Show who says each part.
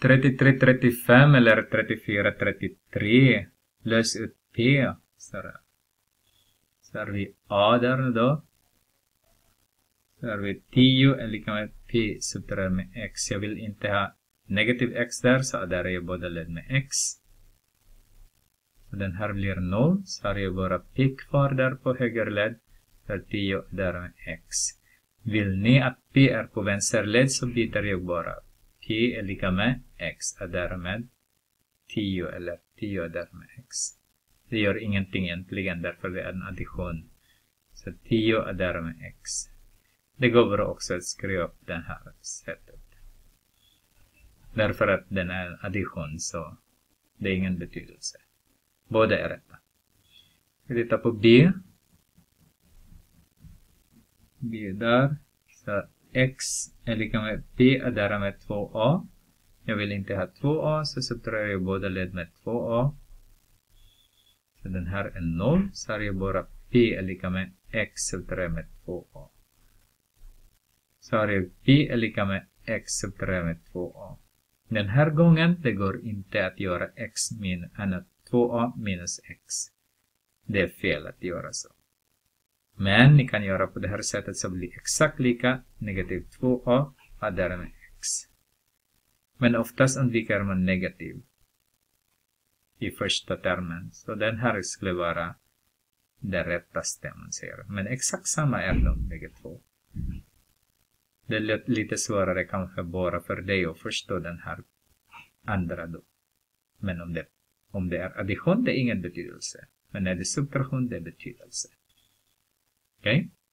Speaker 1: 33, 35 eller 34, 33. Lös ut P. Så har vi A där då. Så har vi 10 är lika med P subtraherat med X. Jag vill inte ha negativ X där, så där är jag båda led med X. Så den här blir 0. Så har jag bara P kvar där på höger led. För 10 där med X. Vill ni att P är på vänster led, så byter jag bara. P är lika med X är därmed 10 eller 10 är därmed X. Det gör ingenting egentligen, därför det är en addition. Så 10 är därmed X. Det går bra också att skriva upp den här sättet. Därför att den är en addition, så det är ingen betydelse. Båda är rätta. Vi tittar på B. B där. Så X är lika med P är därmed 2A. Jag vill inte ha 2A, så subtraherar jag båda led med 2A. Så den här är 0. Så har jag bara P är lika med X subtraherat med 2A. Så har jag P är lika med X subtraherat med 2A. Den här gången det går inte att göra X min 2A minus X. Det är fel att göra så. Men ni kan göra på det här sättet, så blir exakt lika. Negativ 2A är därmed X. Men oftast undviker man negativ i första termen. Så den här skulle vara det rättaste man säger. Men exakt samma är de bägge två. Det är lite svårare kanske bara för dig att förstå den här andra då. Men om det är addition, det är ingen betydelse. Men när det är subtraktion, det är betydelse. Okej?